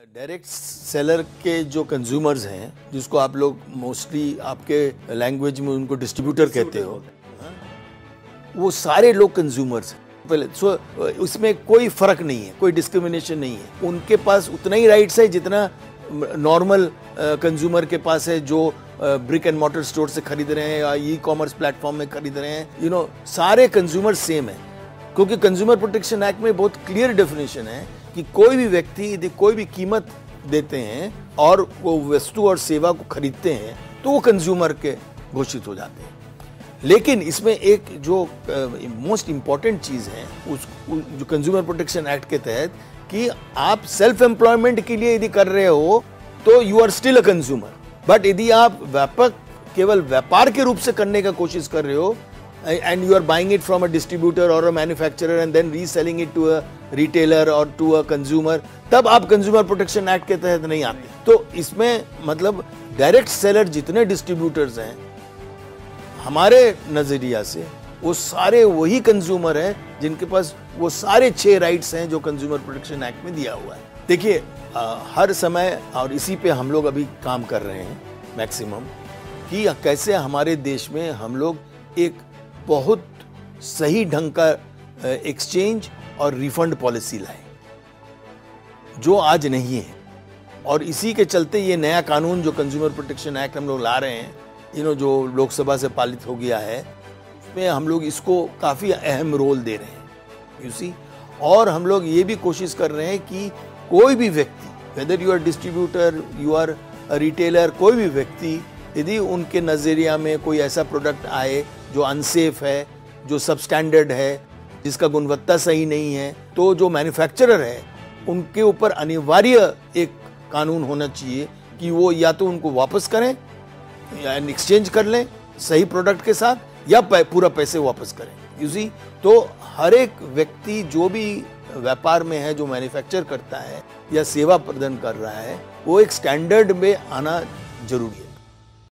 Direct seller के जो consumers हैं, जिसको आप लोग मोस्टली आपके लैंग्वेज में उनको डिस्ट्रीब्यूटर कहते हो, वो सारे लोग कंज्यूमर्स हैं पहले। उसमें कोई फर्क नहीं है, कोई डिस्क्रिमिनेशन नहीं है। उनके पास उतना ही राइट्स है जितना नॉर्मल कंज्यूमर के पास है, जो ब्रिक एंड मॉर्टर स्टोर से खरीद रहे हैं या ई कॉमर्स प्लेटफॉर्म में खरीद रहे हैं। सारे कंज्यूमर सेम है, क्योंकि कंज्यूमर प्रोटेक्शन एक्ट में बहुत क्लियर डेफिनेशन है कि कोई भी व्यक्ति यदि कोई भी कीमत देते हैं और वो वस्तु और सेवा को खरीदते हैं तो वो कंज्यूमर के घोषित हो जाते हैं। लेकिन इसमें एक जो मोस्ट इम्पॉर्टेंट चीज़ है जो कंज्यूमर प्रोटेक्शन एक्ट के तहत, कि आप सेल्फ एम्प्लॉयमेंट के लिए यदि कर रहे हो तो you are still a consumer. But यदि आप व्यापक केवल व्यापार के रूप से करने का कोशिश कर रहे हो and you are buying it from a distributor or a manufacturer and then reselling it to a retailer or to a consumer, तब आप कंज्यूमर प्रोटेक्शन एक्ट के तहत नहीं आते। तो इसमें मतलब डायरेक्ट सेलर जितने डिस्ट्रीब्यूटर्स हैं हमारे नजरिया से, वो सारे वही कंज्यूमर हैं जिनके पास वो सारे 6 राइट्स हैं जो कंज्यूमर प्रोटेक्शन एक्ट में दिया हुआ है। देखिए, हर समय और इसी पे हम लोग अभी काम कर रहे हैं मैक्सिमम, कि कैसे हमारे देश में हम लोग एक बहुत सही ढंग का एक्सचेंज और रिफंड पॉलिसी लाए, जो आज नहीं है। और इसी के चलते ये नया कानून जो कंज्यूमर प्रोटेक्शन एक्ट हम लोग ला रहे हैं, जो लोकसभा से पारित हो गया है, उसमें हम लोग इसको काफ़ी अहम रोल दे रहे हैं, यू सी। और हम लोग ये भी कोशिश कर रहे हैं कि कोई भी व्यक्ति, whether you are distributor, you are retailer, कोई भी व्यक्ति यदि उनके नज़रिया में कोई ऐसा प्रोडक्ट आए जो अनसेफ है, जो सबस्टैंडर्ड है, जिसका गुणवत्ता सही नहीं है, तो जो मैन्युफैक्चरर है उनके ऊपर अनिवार्य एक कानून होना चाहिए कि वो या तो उनको वापस करें या एक्सचेंज कर लें सही प्रोडक्ट के साथ, या पूरा पैसे वापस करें, यू सी। तो हर एक व्यक्ति जो भी व्यापार में है, जो मैन्युफैक्चर करता है या सेवा प्रदान कर रहा है, वो एक स्टैंडर्ड में आना जरूरी है।